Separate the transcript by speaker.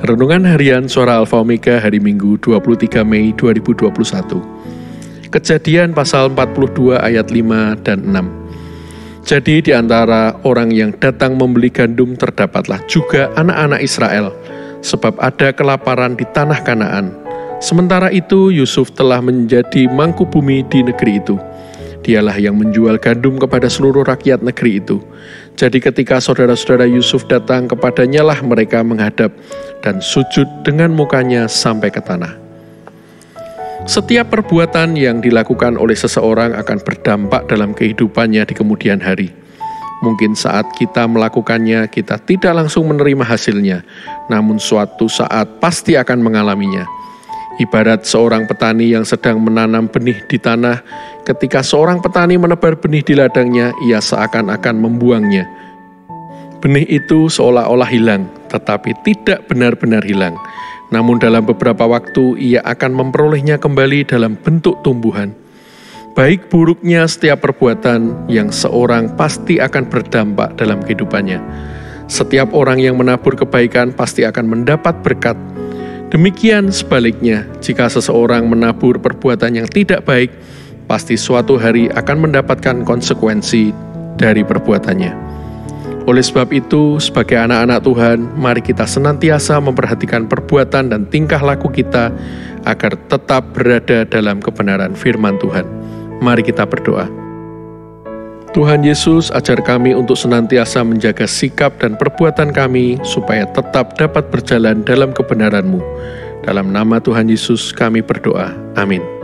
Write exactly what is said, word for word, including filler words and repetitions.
Speaker 1: Renungan Harian Suara Alfa Omega hari Minggu dua puluh tiga Mei dua ribu dua puluh satu. Kejadian pasal empat puluh dua ayat lima dan enam. Jadi di antara orang yang datang membeli gandum terdapatlah juga anak-anak Israel, sebab ada kelaparan di tanah Kanaan. Sementara itu Yusuf telah menjadi mangku bumi di negeri itu. Dialah yang menjual gandum kepada seluruh rakyat negeri itu. Jadi ketika saudara-saudara Yusuf datang kepadanya lah mereka menghadap dan sujud dengan mukanya sampai ke tanah. Setiap perbuatan yang dilakukan oleh seseorang akan berdampak dalam kehidupannya di kemudian hari. Mungkin saat kita melakukannya, kita tidak langsung menerima hasilnya, namun suatu saat pasti akan mengalaminya. Ibarat seorang petani yang sedang menanam benih di tanah, ketika seorang petani menebar benih di ladangnya, ia seakan-akan membuangnya. Benih itu seolah-olah hilang, tetapi tidak benar-benar hilang. Namun dalam beberapa waktu, ia akan memperolehnya kembali dalam bentuk tumbuhan. Baik buruknya setiap perbuatan yang seorang pasti akan berdampak dalam kehidupannya. Setiap orang yang menabur kebaikan pasti akan mendapat berkat. Demikian sebaliknya, jika seseorang menabur perbuatan yang tidak baik, pasti suatu hari akan mendapatkan konsekuensi dari perbuatannya. Oleh sebab itu, sebagai anak-anak Tuhan, mari kita senantiasa memperhatikan perbuatan dan tingkah laku kita agar tetap berada dalam kebenaran firman Tuhan. Mari kita berdoa. Tuhan Yesus, ajar kami untuk senantiasa menjaga sikap dan perbuatan kami supaya tetap dapat berjalan dalam kebenaran-Mu. Dalam nama Tuhan Yesus kami berdoa. Amin.